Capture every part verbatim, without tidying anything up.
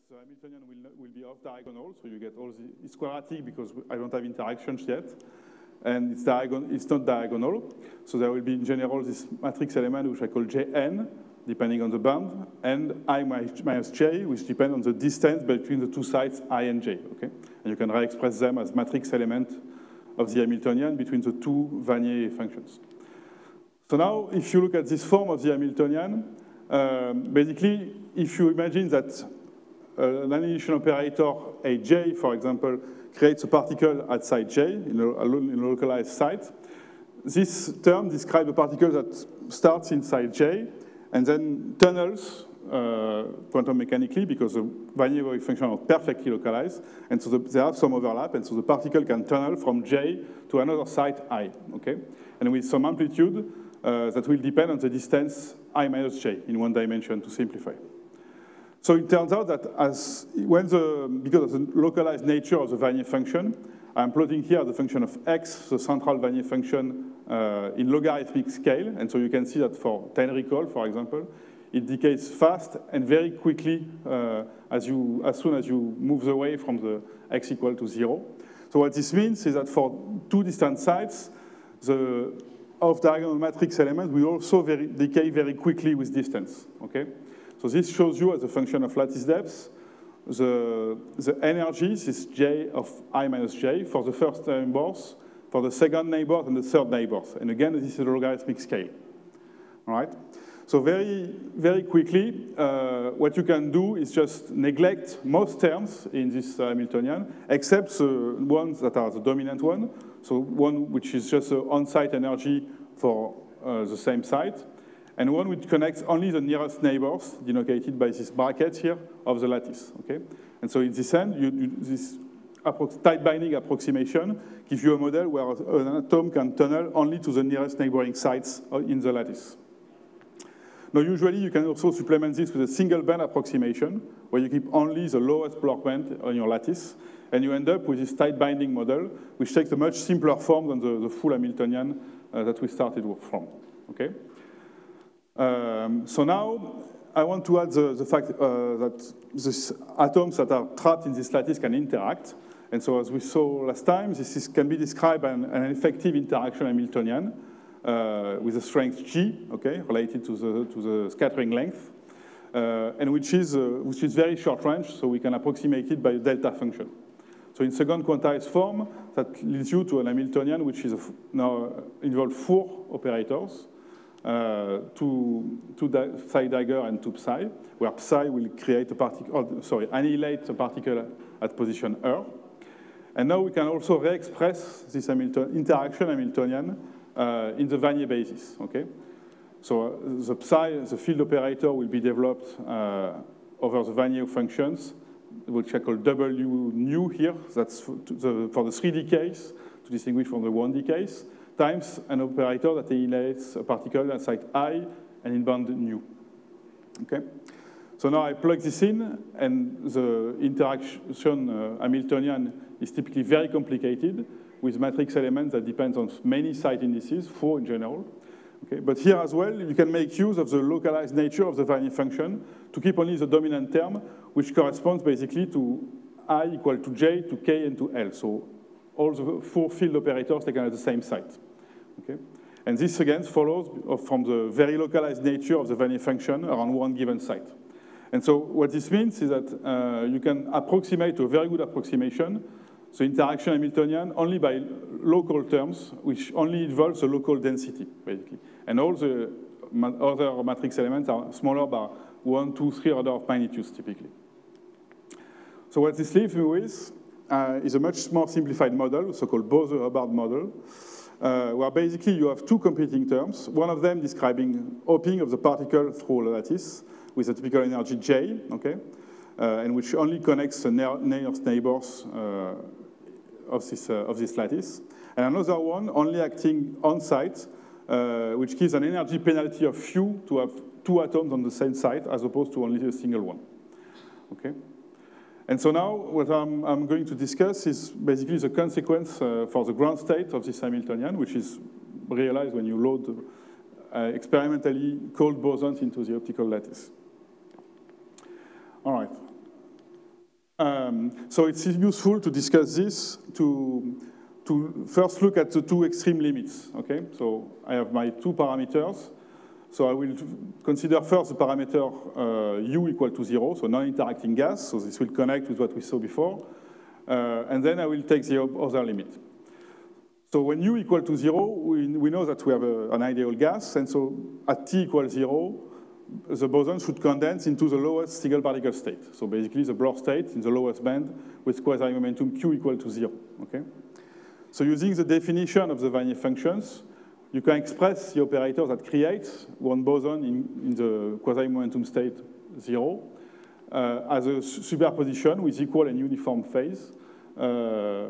the Hamiltonian will, not, will be off diagonal, so you get all the, it's quadratic because I don't have interactions yet, and it's, diagon it's not diagonal, so there will be in general this matrix element which I call Jn, depending on the band, and I minus j, which depend on the distance between the two sides I and j, okay? And you can re-express them as matrix element of the Hamiltonian between the two Wannier functions. So now, if you look at this form of the Hamiltonian, um, basically, if you imagine that uh, an annihilation operator, a j, for example, creates a particle at site j, in a, in a localized site, this term describes a particle that starts inside j, and then tunnels uh, quantum mechanically because the Wannier wave function are perfectly localized, and so the, they have some overlap, and so the particle can tunnel from j to another site I, okay? And with some amplitude uh, that will depend on the distance I minus j in one dimension to simplify. So it turns out that as when the, because of the localized nature of the Wannier function, I'm plotting here the function of x, the central Wannier function, uh, in logarithmic scale. And so you can see that for Tenricol, for example, it decays fast and very quickly uh, as, you, as soon as you move away from the x equal to zero. So what this means is that for two distant sites, the off-diagonal matrix element will also very, decay very quickly with distance, okay? So this shows you as a function of lattice depth, the, the energy, this j of I minus j for the first neighbors, for the second neighbor and the third neighbors. And again, this is a logarithmic scale, all right? So very, very quickly, uh, what you can do is just neglect most terms in this uh, Hamiltonian, except the ones that are the dominant one, so one which is just the on-site energy for uh, the same site, and one which connects only the nearest neighbors, denoted by this bracket here of the lattice, okay? And so in this end, you, you, this tight binding approximation gives you a model where an atom can tunnel only to the nearest neighboring sites in the lattice. Now, usually, you can also supplement this with a single band approximation, where you keep only the lowest Bloch band on your lattice, and you end up with this tight binding model, which takes a much simpler form than the, the full Hamiltonian uh, that we started from, okay? Um, so now, I want to add the, the fact uh, that these atoms that are trapped in this lattice can interact. And so as we saw last time, this is, can be described as an, an effective interaction Hamiltonian uh, with a strength G, okay, related to the, to the scattering length, uh, and which is, uh, which is very short range, so we can approximate it by a delta function. So in second quantized form, that leads you to an Hamiltonian which is a, now involves four operators, Uh, two, two psi dagger and two psi, where psi will create a particle, oh, sorry, annihilate a particle at position R. And now we can also re-express this Hamilton, interaction Hamiltonian uh, in the Wannier basis, okay? So uh, the psi, the field operator will be developed uh, over the Wannier functions, which I call W nu here, that's for the, for the three D case, to distinguish from the one D case, times an operator that annihilates a particle at site I and in band nu. Okay? So now I plug this in, and the interaction uh, Hamiltonian is typically very complicated with matrix elements that depend on many site indices, four in general. Okay? But here as well, you can make use of the localized nature of the Wannier function to keep only the dominant term, which corresponds basically to I equal to j, to k, and to L. So all the four field operators taken at the same site. Okay? And this, again, follows from the very localized nature of the Wannier function around one given site. And so what this means is that uh, you can approximate to a very good approximation the interaction Hamiltonian only by local terms, which only involves the local density, basically. And all the other matrix elements are smaller by one, two, three order of magnitudes, typically. So what this leaves me with uh, is a much more simplified model, so-called Bose-Hubbard model, uh, where basically you have two competing terms, one of them describing hopping of the particle through a lattice with a typical energy J, okay, uh, and which only connects the nearest neighbors uh, of, this, uh, of this lattice. And another one only acting on site, uh, which gives an energy penalty of few to have two atoms on the same site as opposed to only a single one, okay? And so now what I'm, I'm going to discuss is basically the consequence uh, for the ground state of this Hamiltonian, which is realized when you load uh, experimentally cold bosons into the optical lattice. All right. Um, so it's useful to discuss this to, to first look at the two extreme limits, okay? So I have my two parameters. So I will consider first the parameter uh, u equal to zero, so non-interacting gas, so this will connect with what we saw before. Uh, and then I will take the other limit. So when u equal to zero, we, we know that we have a, an ideal gas, and so at t equals zero, the boson should condense into the lowest single particle state. So basically the Bloch state in the lowest band with quasi-momentum q equal to zero, okay? So using the definition of the Wannier functions, you can express the operator that creates one boson in, in the quasi-momentum state zero uh, as a superposition with equal and uniform phase uh,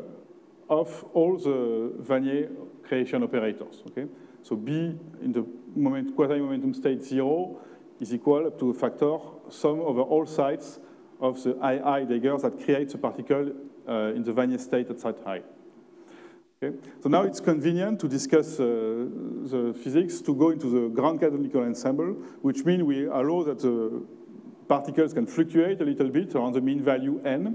of all the Wannier creation operators, okay? So B in the moment, quasi-momentum state zero is equal up to a factor sum over all sides of the I I daggers that creates a particle uh, in the Wannier state at site I. Okay? So now it's convenient to discuss uh, the physics to go into the ground canonical ensemble, which means we allow that the particles can fluctuate a little bit around the mean value n.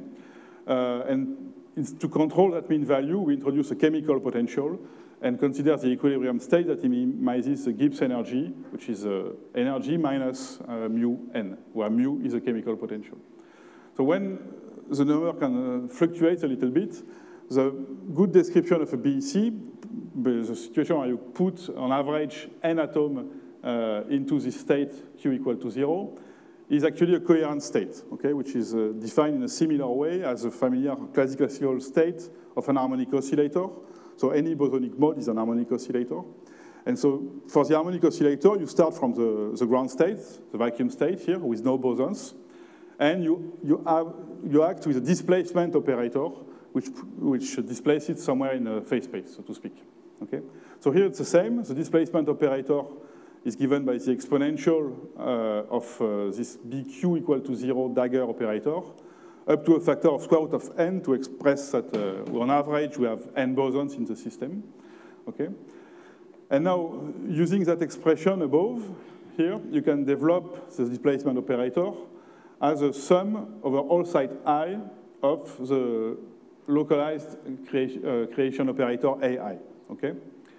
Uh, and to control that mean value, we introduce a chemical potential and consider the equilibrium state that minimizes the Gibbs energy, which is uh, energy minus uh, mu n, where mu is a chemical potential. So when the number can uh, fluctuate a little bit, the good description of a B E C, the situation where you put on average n atom uh, into this state q equal to zero, is actually a coherent state, okay, which is uh, defined in a similar way as a familiar classical state of an harmonic oscillator. So any bosonic mode is an harmonic oscillator. And so for the harmonic oscillator, you start from the, the ground state, the vacuum state here, with no bosons. And you, you, have, you act with a displacement operator, which, which displaces it somewhere in a phase space, so to speak. Okay? So here it's the same. The displacement operator is given by the exponential uh, of uh, this B Q equal to zero dagger operator, up to a factor of square root of n to express that uh, on average we have n bosons in the system. Okay? And now, using that expression above, here, you can develop the displacement operator as a sum over all site I of the localized crea uh, creation operator A I. Okay?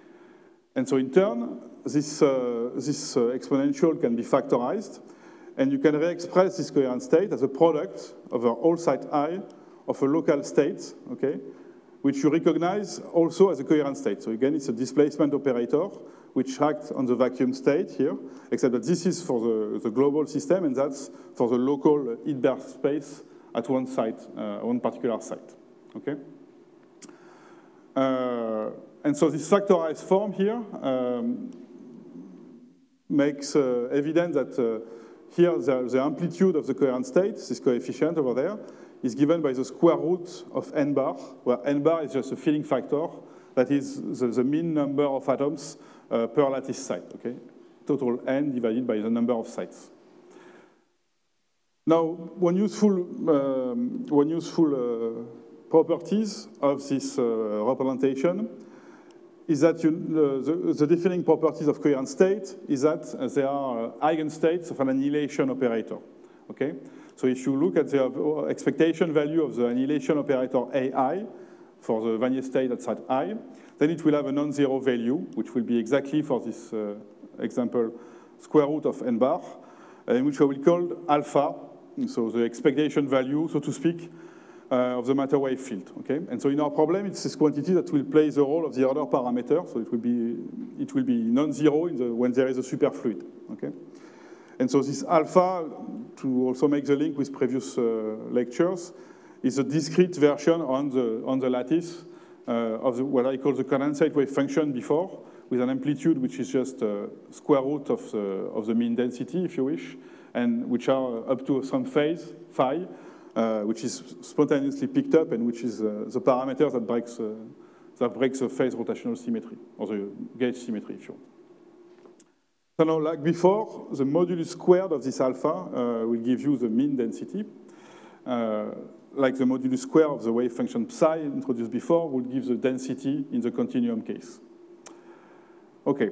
And so in turn, this, uh, this uh, exponential can be factorized, and you can re-express this coherent state as a product over all site I of a local state, okay, which you recognize also as a coherent state. So again, it's a displacement operator which acts on the vacuum state here, except that this is for the, the global system, and that's for the local Hilbert space at one site, uh, one particular site, okay? Uh, and so this factorized form here um, makes uh, evident that uh, here the, the amplitude of the coherent state, this coefficient over there, is given by the square root of n bar, where n bar is just a filling factor, that is the, the mean number of atoms uh, per lattice site, okay? Total n divided by the number of sites. Now, one useful, um, one useful uh, properties of this uh, representation is that you, uh, the, the defining properties of coherent state is that they are uh, eigenstates of an annihilation operator, okay? So if you look at the expectation value of the annihilation operator A I for the Wannier state at site I, then it will have a non-zero value, which will be exactly for this uh, example square root of n bar, and which I will call alpha, so the expectation value, so to speak, uh, of the matter wave field. Okay, and so in our problem, it's this quantity that will play the role of the order parameter. So it will be it will be non-zero in the, when there is a superfluid. Okay. And so this alpha, to also make the link with previous uh, lectures, is a discrete version on the, on the lattice uh, of the, what I call the condensate wave function before, with an amplitude which is just a square root of the, of the mean density, if you wish, and which are up to some phase, phi, uh, which is spontaneously picked up and which is uh, the parameter that breaks, uh, that breaks the phase rotational symmetry, or the gauge symmetry, if you want. So now, like before, the modulus squared of this alpha uh, will give you the mean density. Uh, like the modulus square of the wave function psi introduced before would give the density in the continuum case. Okay,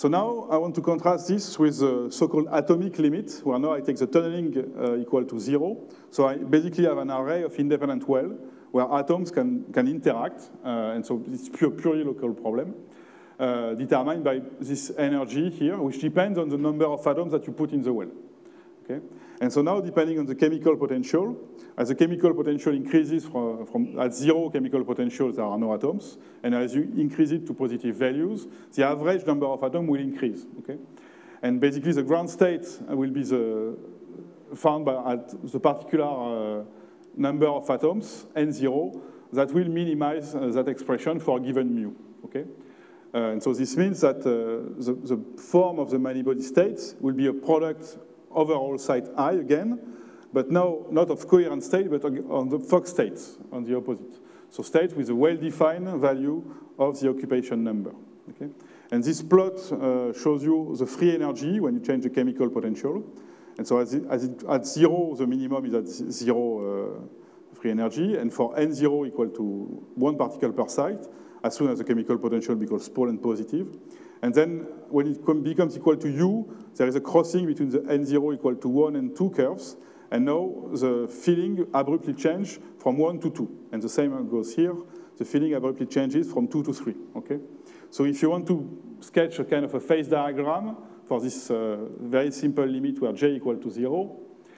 So now I want to contrast this with the so-called atomic limit, where now I take the tunneling uh, equal to zero. So I basically have an array of independent wells where atoms can, can interact, uh, and so it's pure, purely local problem, uh, determined by this energy here, which depends on the number of atoms that you put in the well. Okay? And so now, depending on the chemical potential, as the chemical potential increases from, from at zero chemical potential, there are no atoms, and as you increase it to positive values, the average number of atoms will increase. Okay? And basically, the ground state will be the, found by at the particular uh, number of atoms, n zero, that will minimize uh, that expression for a given mu. Okay? Uh, and so this means that uh, the, the form of the many-body states will be a product overall site I again, but now not of coherent state, but on the Fock states, on the opposite. So states with a well-defined value of the occupation number. Okay? And this plot uh, shows you the free energy when you change the chemical potential. And so as it, as it, at zero, the minimum is at zero uh, free energy, and for n zero equal to one particle per site, as soon as the chemical potential becomes small and positive. And then when it becomes equal to U, there is a crossing between the n zero equal to one and two curves, and now the filling abruptly changes from one to two. And the same goes here. The filling abruptly changes from two to three, okay? So if you want to sketch a kind of a phase diagram for this uh, very simple limit where J equal to zero,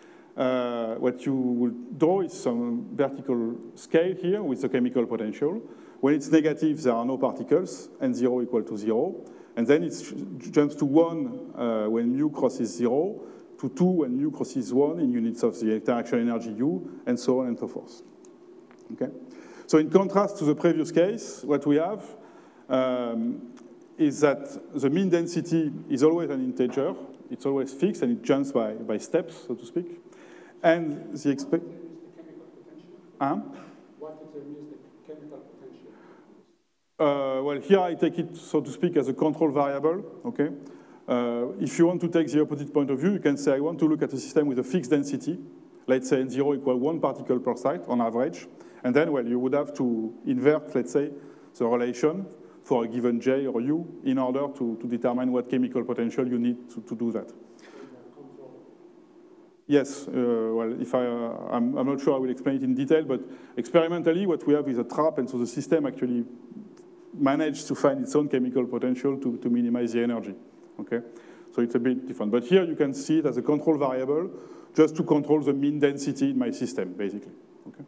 uh, what you will draw is some vertical scale here with the chemical potential. When it's negative, there are no particles, n zero equal to zero. And then it jumps to one uh, when mu crosses zero, to two when mu crosses one in units of the interaction energy U, and so on and so forth. Okay? So in contrast to the previous case, what we have um, is that the mean density is always an integer. It's always fixed, and it jumps by, by steps, so to speak. And the expect... Huh? What determines the chemical potential? Uh, well, here I take it, so to speak, as a control variable, okay? Uh, if you want to take the opposite point of view, you can say, I want to look at a system with a fixed density, let's say n zero equal one particle per site on average, and then, well, you would have to invert, let's say, the relation for a given J or U in order to, to determine what chemical potential you need to, to do that. Yes, uh, well, if I, uh, I'm, I'm not sure I will explain it in detail, but experimentally what we have is a trap, and so the system actually managed to find its own chemical potential to, to minimize the energy, okay? So it's a bit different. But here you can see it as a control variable just to control the mean density in my system, basically, okay?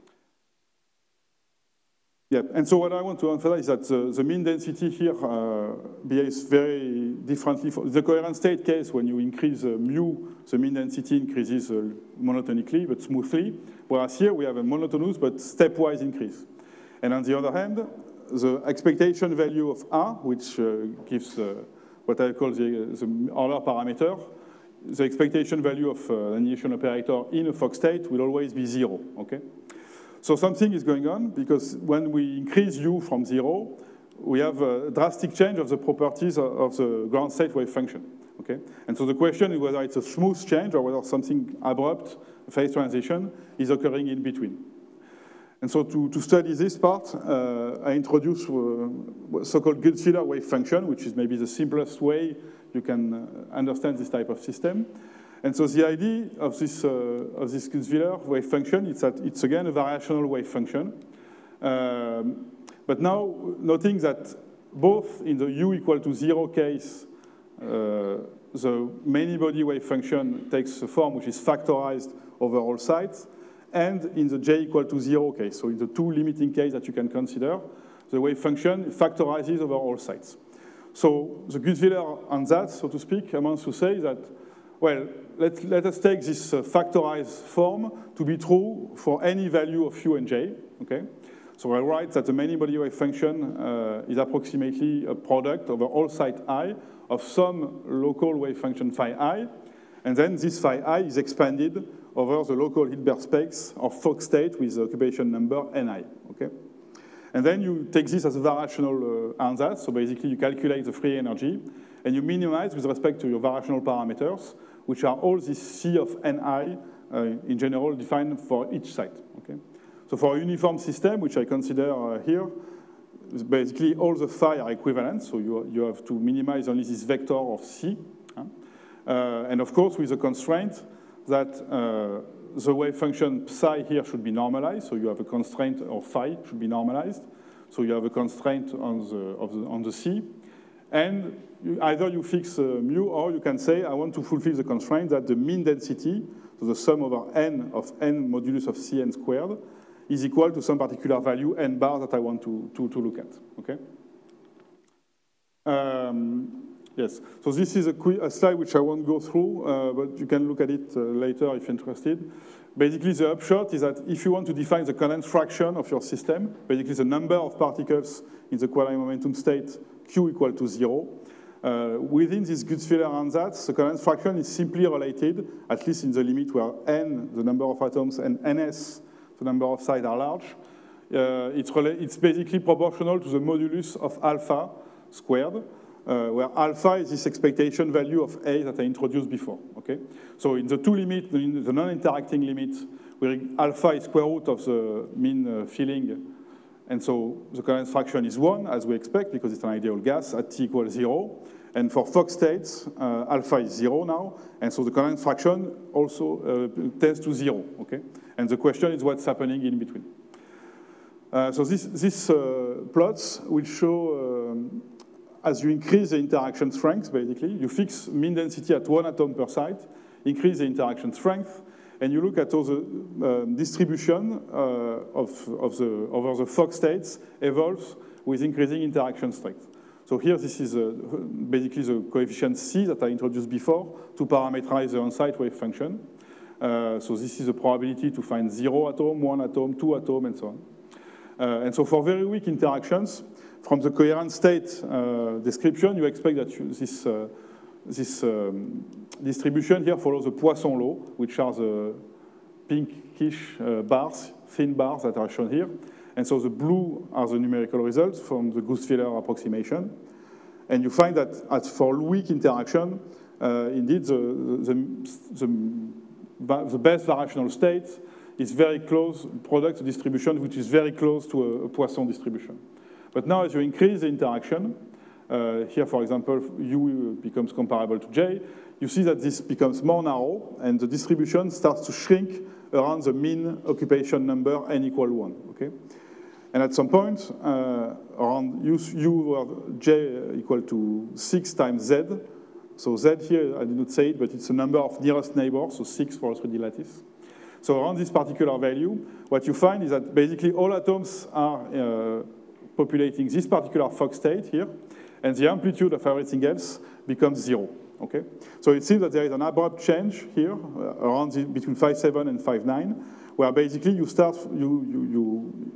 Yeah, and so what I want to emphasize is that the, the mean density here uh, behaves very differently. For the coherent state case, when you increase uh, mu, the mean density increases uh, monotonically but smoothly, whereas here we have a monotonous but stepwise increase. And on the other hand, the expectation value of A, which uh, gives uh, what I call the, the Euler parameter, the expectation value of uh, an initial operator in a Fock state will always be zero, okay? So something is going on, because when we increase U from zero, we have a drastic change of the properties of the ground state wave function, okay? And so the question is whether it's a smooth change or whether something abrupt, phase transition, is occurring in between. And so to, to study this part, uh, I introduce uh, so-called Gutzwiller wave function, which is maybe the simplest way you can uh, understand this type of system. And so the idea of this, uh, of this Gutzwiller wave function is that it's, again, a variational wave function. Um, but now, noting that both in the U equal to zero case, uh, the many-body wave function takes a form which is factorized over all sites, and in the J equal to zero case, so in the two limiting cases that you can consider, the wave function factorizes over all sites. So the Gutzwiller on that, so to speak, amounts to say that, well, let, let us take this uh, factorized form to be true for any value of U and J, okay? So I write that the many-body wave function uh, is approximately a product over all site I of some local wave function phi I, and then this phi I is expanded over the local Hilbert space of Fock state with the occupation number Ni, okay? And then you take this as a variational uh, ansatz, so basically you calculate the free energy, and you minimize with respect to your variational parameters, which are all this C of Ni, uh, in general, defined for each site, okay? So for a uniform system, which I consider uh, here, basically all the phi are equivalent, so you, you have to minimize only this vector of C. Uh, and of course, with the constraint that uh, the wave function psi here should be normalized, so you have a constraint of phi should be normalized. So you have a constraint on the, of the, on the C. And you, either you fix uh, mu, or you can say, I want to fulfill the constraint that the mean density, so the sum over n of n modulus of Cn squared, is equal to some particular value, n bar, that I want to, to, to look at, okay? Um, yes, so this is a, a slide which I won't go through, uh, but you can look at it uh, later if you're interested. Basically, the upshot is that if you want to define the condensed fraction of your system, basically the number of particles in the quasi momentum state, Q equal to zero, uh, within this Gutzwiller ansatz, the condensed fraction is simply related, at least in the limit where n, the number of atoms, and ns, the number of sides, are large. Uh, it's, it's basically proportional to the modulus of alpha squared, uh, where alpha is this expectation value of A that I introduced before, okay? So in the two limit, in the non-interacting limit, where alpha is square root of the mean uh, filling, and so the condensed fraction is one, as we expect, because it's an ideal gas at T equals zero. And for Fock states, uh, alpha is zero now, and so the condensed fraction also uh, tends to zero, okay? And the question is what's happening in between. Uh, so this, this uh, plots will show, um, as you increase the interaction strength, basically, you fix mean density at one atom per site, increase the interaction strength, and you look at all the uh, distribution uh, of, of the, over the Fock states evolves with increasing interaction strength. So here, this is uh, basically the coefficient C that I introduced before to parameterize the on-site wave function. Uh, so this is the probability to find zero atom, one atom, two atom, and so on. Uh, and so for very weak interactions, from the coherent state uh, description, you expect that you, this, uh, this um, distribution here follows the Poisson law, which are the pinkish uh, bars, thin bars that are shown here. And so the blue are the numerical results from the Gutzwiller approximation. And you find that as for weak interaction, uh, indeed, the, the, the, the best variational state is very close, product distribution, which is very close to a, a Poisson distribution. But now as you increase the interaction, uh, here, for example, U becomes comparable to J, you see that this becomes more narrow, and the distribution starts to shrink around the mean occupation number n equal one, okay? And at some point, uh, around U, U of J equal to six times Z, so Z here, I did not say it, but it's the number of nearest neighbors, so six for a three D lattice. So around this particular value, what you find is that basically all atoms are uh, populating this particular Fock state here, and the amplitude of everything else becomes zero, okay? So it seems that there is an abrupt change here, uh, around the, between five seven and five nine, where basically you start, you, you, you,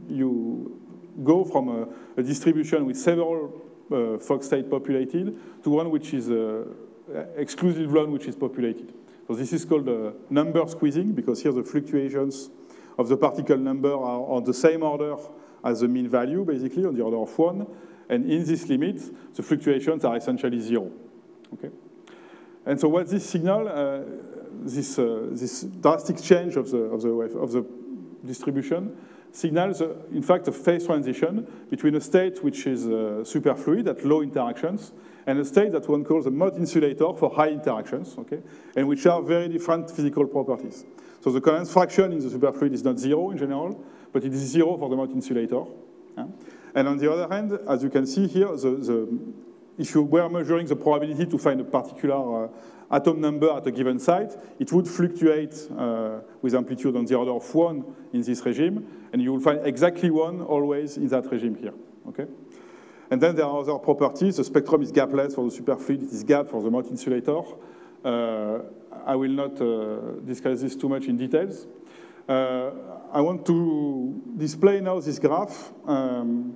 you go from a, a distribution with several uh, Fock states populated to one which is uh, exclusive one which is populated. So this is called uh, number squeezing, because here the fluctuations of the particle number are on the same order as the mean value, basically, on the order of one. And in this limit, the fluctuations are essentially zero. Okay? And so what this signal, uh, this, uh, this drastic change of the, of, the wave, of the distribution, signals, uh, in fact, a phase transition between a state which is uh, superfluid at low interactions and a state that one calls a Mott insulator for high interactions, okay, and which are very different physical properties. So the condensed fraction in the superfluid is not zero in general, but it is zero for the Mott insulator. Yeah? And on the other hand, as you can see here, the, the, if you were measuring the probability to find a particular uh, atom number at a given site, it would fluctuate uh, with amplitude on the order of one in this regime, and you will find exactly one always in that regime here, okay? And then there are other properties. The spectrum is gapless for the superfluid, it is gap for the Mott insulator. Uh, I will not uh, discuss this too much in details. Uh, I want to display now this graph. Um,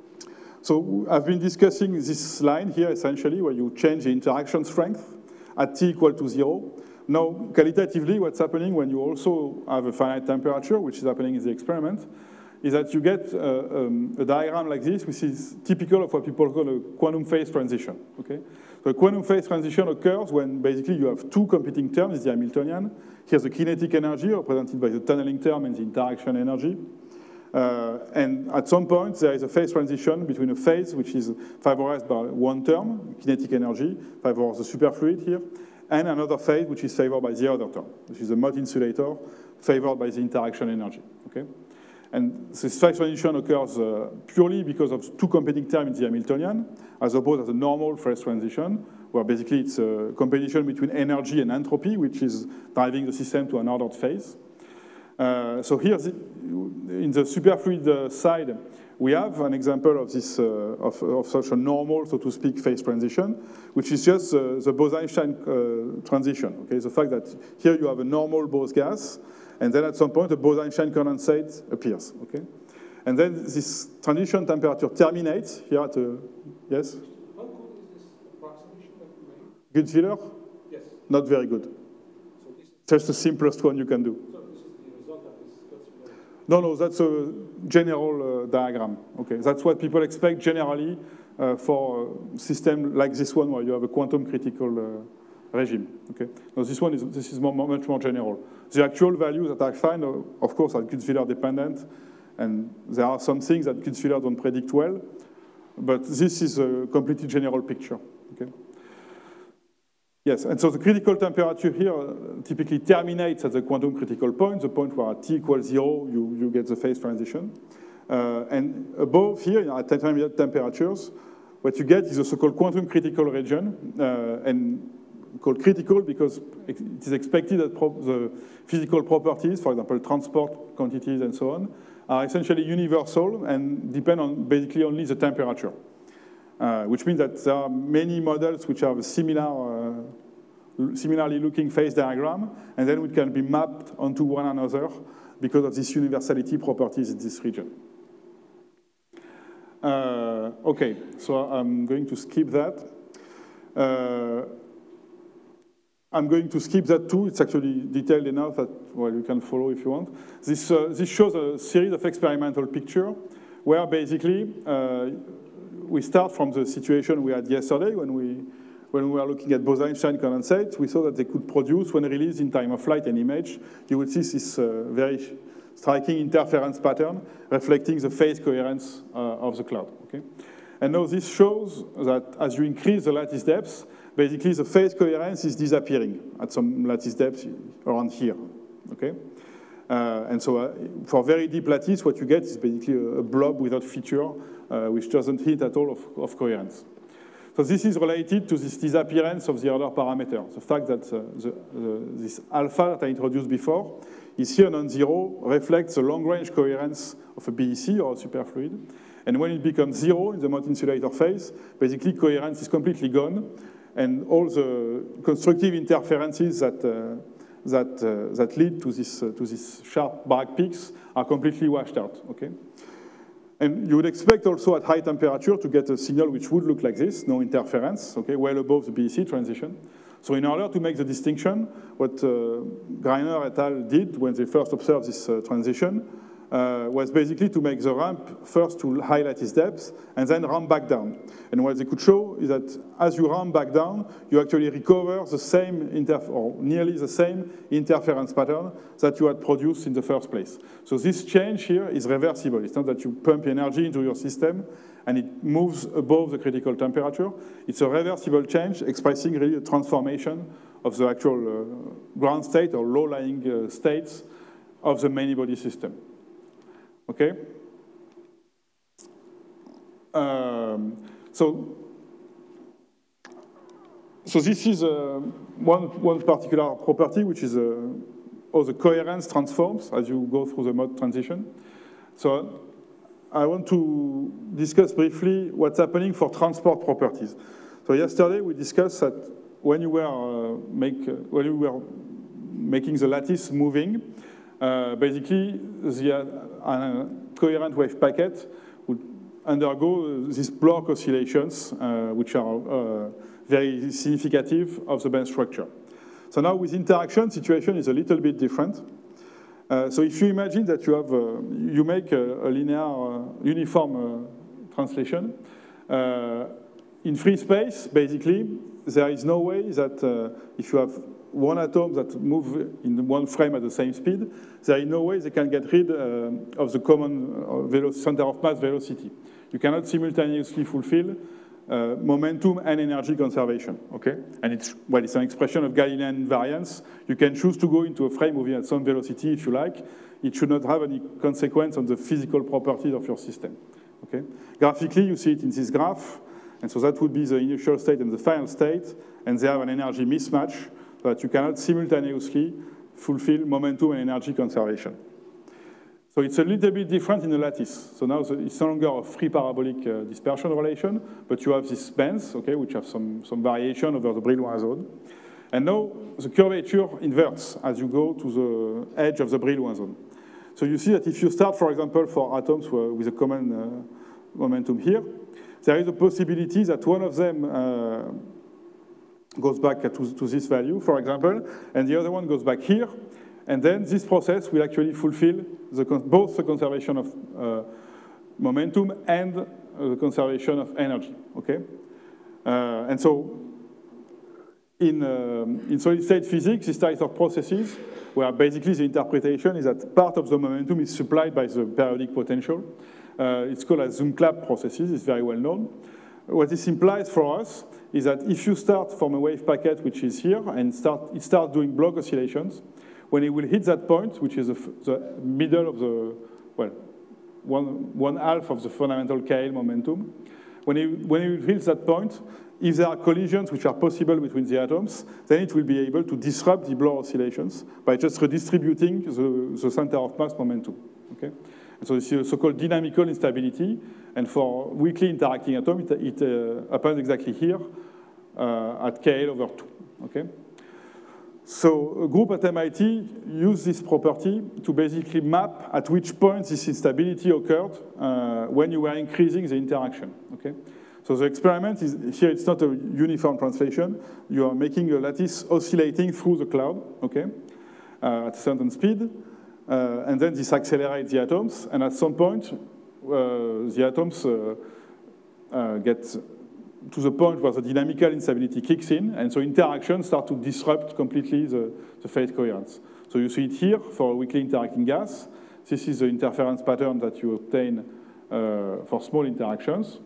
so I've been discussing this line here, essentially, where you change the interaction strength at T equal to zero. Now, qualitatively, what's happening when you also have a finite temperature, which is happening in the experiment, is that you get uh, um, a diagram like this, which is typical of what people call a quantum phase transition, okay? So a quantum phase transition occurs when basically you have two competing terms, the Hamiltonian. Here's the kinetic energy, represented by the tunneling term and the interaction energy. Uh, Uh, and at some point, there is a phase transition between a phase which is favorized by one term, kinetic energy, favors the superfluid here, and another phase which is favored by the other term, which is a Mott insulator favored by the interaction energy. Okay? And this phase transition occurs uh, purely because of two competing terms in the Hamiltonian, as opposed to the normal phase transition, where basically it's a competition between energy and entropy, which is driving the system to an ordered phase. Uh, so here, the, in the superfluid uh, side, we have an example of this, uh, of, of such a normal, so to speak, phase transition, which is just uh, the Bose-Einstein uh, transition. Okay, the fact that here you have a normal Bose gas, and then at some point a Bose-Einstein condensate appears. Okay, and then this transition temperature terminates here at a, yes. How good is this approximation that you made? Gutzwiller? Yes. Not very good. So this, Just the simplest one you can do. so this is the result of this Gutzwiller. No, no, that's a general uh, diagram. Okay, that's what people expect generally uh, for a system like this one, where you have a quantum critical uh, regime. Okay, no, this one is this is more, much more general. The actual values that I find, uh, of course, are Gutzwiller dependent, and there are some things that Gutzwiller don't predict well, but this is a completely general picture. Okay. Yes, and so the critical temperature here uh, typically terminates at the quantum critical point, the point where at T equals zero, you, you get the phase transition. Uh, and above here, at intermediate temperatures, what you get is a so-called quantum critical region, uh, and called critical because it is expected that pro the physical properties, for example, transport quantities and so on, are essentially universal and depend on basically only the temperature. Uh, which means that there are many models which have a similar, uh, similarly looking phase diagram, and then it can be mapped onto one another because of this universality properties in this region. Uh, okay, so I'm going to skip that. Uh, I'm going to skip that too. It's actually detailed enough that, well, you can follow if you want. This, uh, this shows a series of experimental pictures where basically uh, we start from the situation we had yesterday when we, when we were looking at Bose-Einstein condensates. We saw that they could produce, when released in time of flight and image, you will see this uh, very striking interference pattern reflecting the phase coherence uh, of the cloud. Okay? And now this shows that as you increase the lattice depth, basically the phase coherence is disappearing at some lattice depth around here. Okay? Uh, and so uh, for very deep lattice, what you get is basically a, a blob without feature, uh, which doesn't hint at all of, of coherence. So this is related to this disappearance of the order parameter, the fact that uh, the, the, this alpha that I introduced before is here non-zero, reflects the long-range coherence of a B E C or a superfluid. And when it becomes zero in the Mott insulator phase, basically coherence is completely gone, and all the constructive interferences that uh, that uh, that lead to this uh, to these sharp Bragg peaks are completely washed out. Okay, and you would expect also at high temperature to get a signal which would look like this, no interference. Okay, well above the B E C transition. So in order to make the distinction, what uh, Greiner et al. Did when they first observed this uh, transition uh, was basically to make the ramp first to high lattice depth and then ramp back down. And what they could show is that as you ramp back down, you actually recover the same, interf or nearly the same interference pattern that you had produced in the first place. So this change here is reversible. It's not that you pump energy into your system and it moves above the critical temperature. It's a reversible change expressing really a transformation of the actual uh, ground state or low-lying uh, states of the many-body system. Okay? Um, so, so this is uh, one, one particular property, which is uh, how the coherence transforms as you go through the Mott transition. So I want to discuss briefly what's happening for transport properties. So yesterday we discussed that when you were, uh, make, uh, when you were making the lattice moving, uh, basically the uh, coherent wave packet would undergo these Bloch oscillations, uh, which are uh, very significative of the band structure. So now with interaction, situation is a little bit different. Uh, so if you imagine that you have, uh, you make a, a linear, uh, uniform uh, translation, uh, in free space, basically, there is no way that uh, if you have one atom that move in one frame at the same speed, there is no way they can get rid uh, of the common uh, center of mass velocity. You cannot simultaneously fulfill uh, momentum and energy conservation, okay? And it's, well, it's an expression of Galilean invariance. You can choose to go into a frame moving at some velocity if you like. It should not have any consequence on the physical properties of your system, okay? Graphically, you see it in this graph. And so that would be the initial state and the final state, and they have an energy mismatch so that you cannot simultaneously fulfill momentum and energy conservation. So it's a little bit different in the lattice. So now it's no longer a free parabolic uh, dispersion relation, but you have these bands, okay, which have some, some variation over the Brillouin zone. And now the curvature inverts as you go to the edge of the Brillouin zone. So you see that if you start, for example, for atoms with a common uh, momentum here, there is a possibility that one of them uh, goes back to, to this value, for example, and the other one goes back here, and then this process will actually fulfill the, both the conservation of uh, momentum and uh, the conservation of energy, okay? Uh, and so in, um, in solid-state physics, this type of processes, where basically the interpretation is that part of the momentum is supplied by the periodic potential. Uh, it's called as Zoom-clap processes, it's very well known. What this implies for us is that if you start from a wave packet which is here and start, it starts doing block oscillations, when it will hit that point, which is the, the middle of the, well, one, one half of the fundamental K L momentum, when it, when it hits that point, if there are collisions which are possible between the atoms, then it will be able to disrupt the Bloch oscillations by just redistributing the, the center of mass momentum, okay? And so this is a so-called dynamical instability, and for weakly interacting atom, it, it uh, happens exactly here uh, at K L over two, okay? So a group at M I T used this property to basically map at which point this instability occurred uh, when you were increasing the interaction, okay? So the experiment is, here it's not a uniform translation, you are making a lattice oscillating through the cloud, okay, uh, at a certain speed. Uh, and then this accelerates the atoms, and at some point, uh, the atoms uh, uh, get to the point where the dynamical instability kicks in, and so interactions start to disrupt completely the, the phase coherence. So you see it here for a weakly interacting gas. This is the interference pattern that you obtain uh, for small interactions.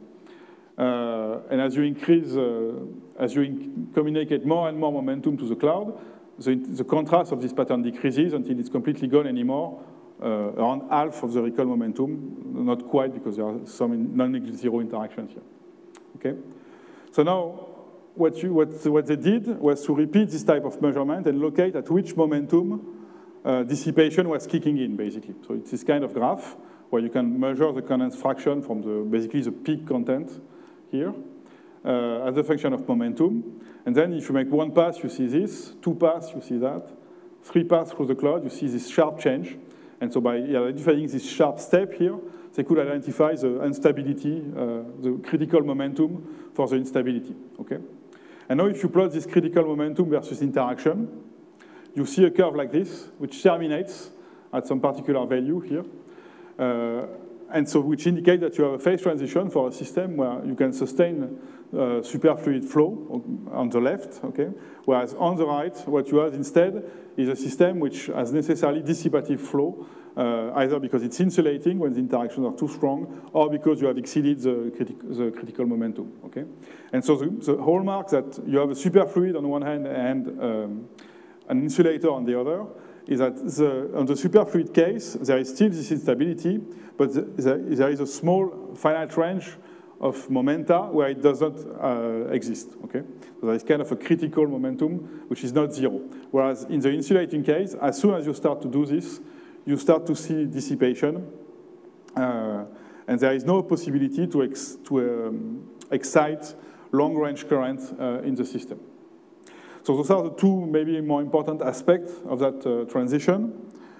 Uh, and as you increase, uh, as you in communicate more and more momentum to the cloud, The, the contrast of this pattern decreases until it's completely gone anymore, uh, around half of the recall momentum, not quite because there are some non-zero interactions here, okay? So now, what, you, what, what they did was to repeat this type of measurement and locate at which momentum uh, dissipation was kicking in, basically. So it's this kind of graph where you can measure the condensed fraction from the, basically the peak content here uh, as a function of momentum. And then if you make one pass, you see this, two pass, you see that, three pass through the cloud, you see this sharp change. And so by identifying this sharp step here, they could identify the instability, uh, the critical momentum for the instability, okay? And now if you plot this critical momentum versus interaction, you see a curve like this, which terminates at some particular value here. Uh, and so which indicates that you have a phase transition for a system where you can sustain uh, superfluid flow on the left, okay? Whereas on the right, what you have instead is a system which has necessarily dissipative flow, uh, either because it's insulating when the interactions are too strong, or because you have exceeded the, critic the critical momentum, okay? And so the, the hallmark that you have a superfluid on one hand and um, an insulator on the other is that the, on the superfluid case, there is still this instability, but the, the, there is a small finite range of momenta where it does not uh, exist, okay? So there is kind of a critical momentum which is not zero. Whereas in the insulating case, as soon as you start to do this, you start to see dissipation, uh, and there is no possibility to, ex to um, excite long-range current uh, in the system. So those are the two maybe more important aspects of that uh, transition.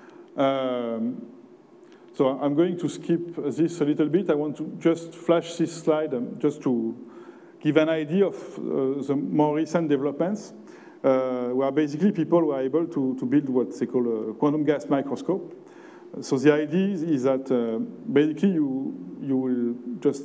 Um, so I'm going to skip this a little bit. I want to just flash this slide um, just to give an idea of uh, the more recent developments, uh, where basically people were able to, to build what they call a quantum gas microscope. So the idea is that uh, basically you, you will just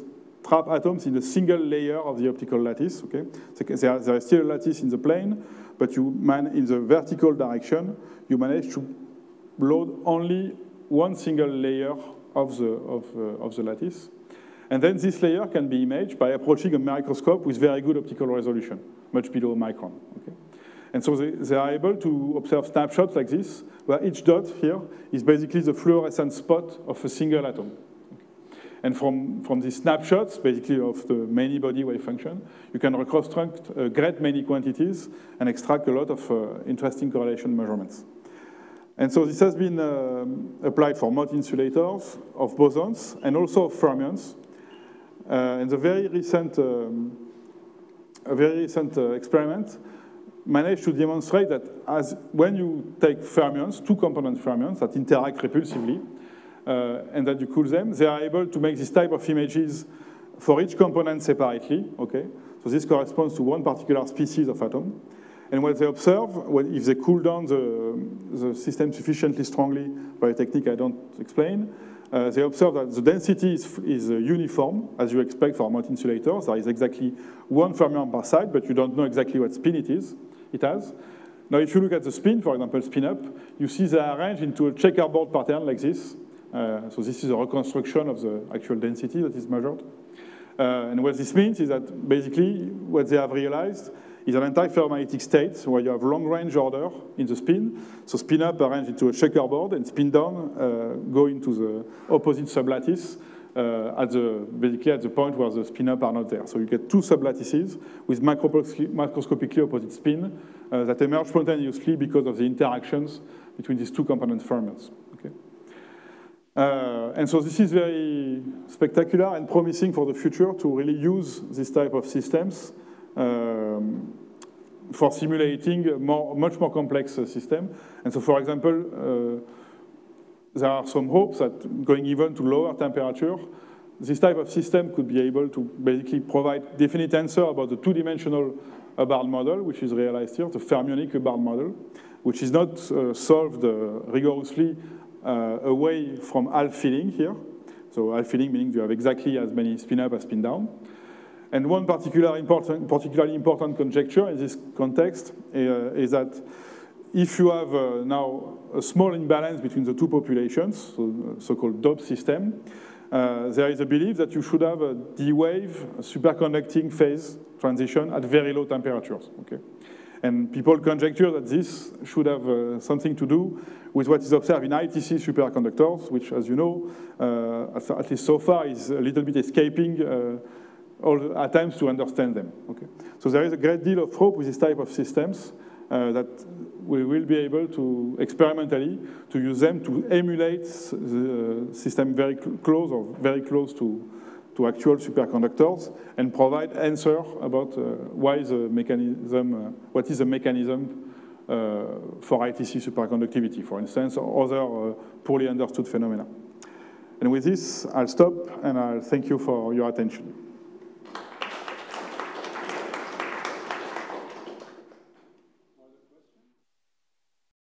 trap atoms in a single layer of the optical lattice. Okay, so there, there is still a lattice in the plane, but you man in the vertical direction, you manage to load only one single layer of the of, uh, of the lattice, and then this layer can be imaged by approaching a microscope with very good optical resolution, much below a micron. Okay, and so they, they are able to observe snapshots like this, where each dot here is basically the fluorescent spot of a single atom. And from, from these snapshots, basically of the many body wave function, you can reconstruct a great many quantities and extract a lot of uh, interesting correlation measurements. And so this has been uh, applied for Mott insulators of bosons and also of fermions. Uh, and the very recent, um, a very recent uh, experiment managed to demonstrate that as when you take fermions, two component fermions that interact repulsively, Uh, and that you cool them, they are able to make this type of images for each component separately, okay? So this corresponds to one particular species of atom. And what they observe, when, if they cool down the, the system sufficiently strongly by a technique I don't explain, uh, they observe that the density is, is uh, uniform, as you expect for Mott insulators. There is exactly one fermion per side, but you don't know exactly what spin it is, it has. Now, if you look at the spin, for example, spin up, you see they are arranged into a checkerboard pattern like this. Uh, so this is a reconstruction of the actual density that is measured. Uh, and what this means is that basically what they have realized is an anti-ferromanagnetic state where you have long-range order in the spin. So spin up arranged into a checkerboard and spin down uh, go into the opposite sublattice uh, at the, basically at the point where the spin up are not there. So you get two sublattices with macroscopically opposite spin uh, that emerge spontaneously because of the interactions between these two component fermions. Okay. Uh, and so this is very spectacular and promising for the future to really use this type of systems um, for simulating a more, much more complex uh, system. And so, for example, uh, there are some hopes that going even to lower temperature, this type of system could be able to basically provide definite answer about the two-dimensional Hubbard model, which is realized here, the fermionic Hubbard model, which is not uh, solved uh, rigorously Uh, away from half filling here. So half filling meaning you have exactly as many spin up as spin down. And one particular important, particularly important conjecture in this context uh, is that if you have uh, now a small imbalance between the two populations, so, so-called dope system, uh, there is a belief that you should have a D-wave superconducting phase transition at very low temperatures. Okay? And people conjecture that this should have uh, something to do with what is observed in I T C superconductors, which, as you know, uh, at least so far, is a little bit escaping uh, all attempts to understand them. Okay? So there is a great deal of hope with this type of systems uh, that we will be able to experimentally to use them to emulate the system very cl close or very close to to actual superconductors and provide answer about uh, why the mechanism, uh, what is the mechanism uh, for I T C superconductivity, for instance, or other uh, poorly understood phenomena. And with this, I'll stop and I'll thank you for your attention.